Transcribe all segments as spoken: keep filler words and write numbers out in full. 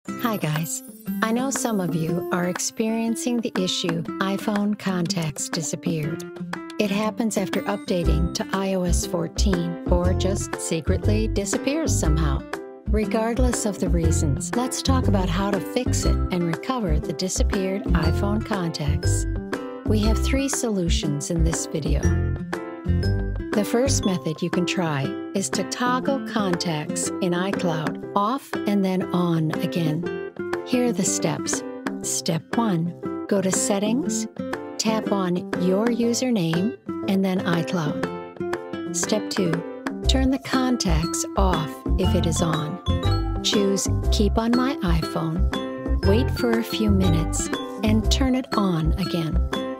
Hi guys. I know some of you are experiencing the issue iPhone contacts disappeared. It happens after updating to i O S fourteen or just secretly disappears somehow. Regardless of the reasons, let's talk about how to fix it and recover the disappeared iPhone contacts. We have three solutions in this video. The first method you can try is to toggle contacts in iCloud off and then on again. Here are the steps. Step one, go to Settings, tap on your username, and then iCloud. Step two, turn the contacts off if it is on. Choose Keep on my iPhone, wait for a few minutes, and turn it on again.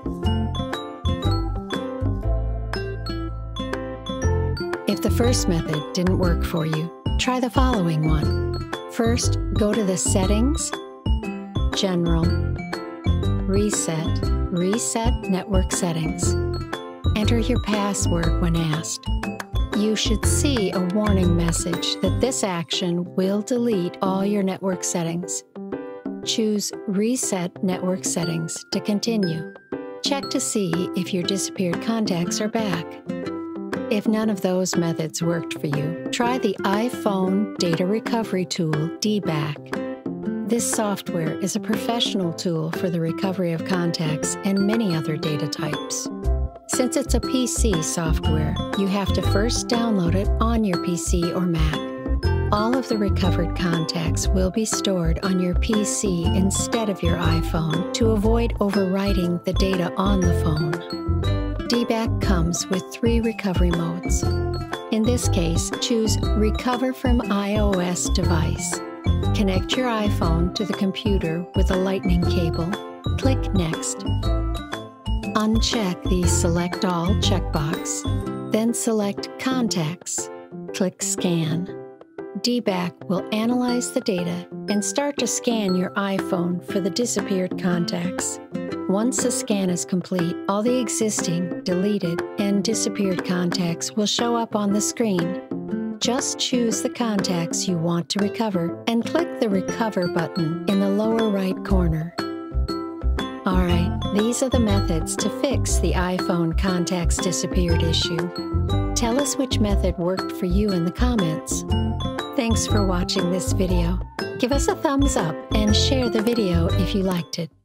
If the first method didn't work for you, try the following one. First, go to the Settings, General, Reset, Reset Network Settings. Enter your password when asked. You should see a warning message that this action will delete all your network settings. Choose Reset Network Settings to continue. Check to see if your disappeared contacts are back. If none of those methods worked for you, try the iPhone Data Recovery Tool, D BAC. This software is a professional tool for the recovery of contacts and many other data types. Since it's a P C software, you have to first download it on your P C or Mac. All of the recovered contacts will be stored on your P C instead of your iPhone to avoid overwriting the data on the phone. D BAC comes with three recovery modes. In this case, choose Recover from iOS device. Connect your iPhone to the computer with a lightning cable. Click Next. Uncheck the Select All checkbox, then select Contacts. Click Scan. D BAC will analyze the data and start to scan your iPhone for the disappeared contacts. Once the scan is complete, all the existing, deleted, and disappeared contacts will show up on the screen. Just choose the contacts you want to recover and click the Recover button in the lower right corner. Alright, these are the methods to fix the iPhone contacts disappeared issue. Tell us which method worked for you in the comments. Thanks for watching this video. Give us a thumbs up and share the video if you liked it.